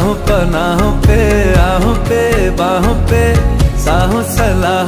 राहों पनाहों पे, आहों पे बाहों पे, साहों सलाहों